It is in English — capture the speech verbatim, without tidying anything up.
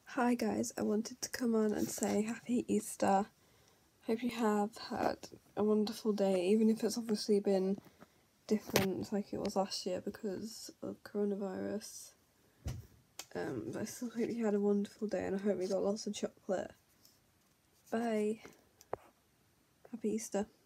Hi guys, I wanted to come on and say happy Easter. Hope you have had a wonderful day, even if it's obviously been different like it was last year because of coronavirus. Um, but I still hope you had a wonderful day and I hope you got lots of chocolate. Bye. Happy Easter.